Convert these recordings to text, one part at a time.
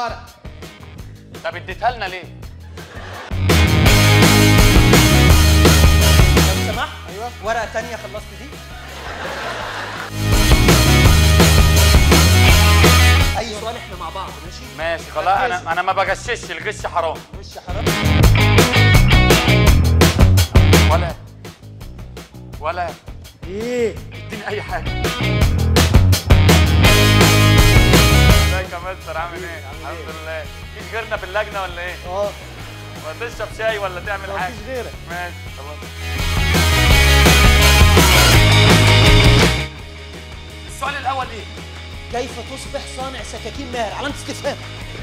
الورق. طب اديتها لنا ليه؟ لو سمحت. ايوه. ورقه تانية خلصت دي. اي سؤال احنا مع بعض ماشي؟ ماشي خلاص. انا ما بغشش، الغش حرام. وش حرام. ولا ايه؟ اديني اي حاجه. ازيك يا مستر؟ عامل ايه؟ الحمد لله. مفيش غيرنا في اللجنه ولا ايه؟ ولا تشرب شاي ولا تعمل حاجه؟ مفيش غيرك. ماشي خلاص. السؤال الاول ايه؟ كيف تصبح صانع سكاكين ماهر؟ علامة استفهام.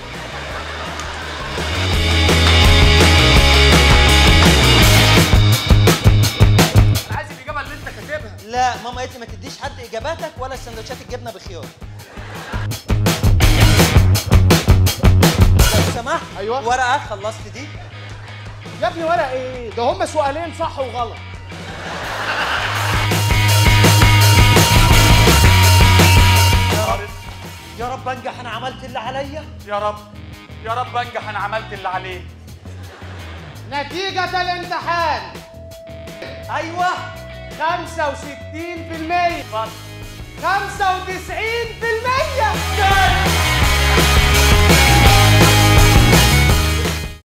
انا عايز الاجابه اللي انت كاتبها. لا ماما قالت لي ما تديش حد اجاباتك ولا سندوتشات الجبنه بخيار. لو سمحت. ايوه. ورقه خلصت دي. يا ابني ورقه ايه؟ ده هما سؤالين صح وغلط. يا رب انجح، انا عملت اللي عليا. يا رب يا رب انجح، انا عملت اللي عليه. نتيجة الامتحان ايوه 65%. اتفضل. 95%.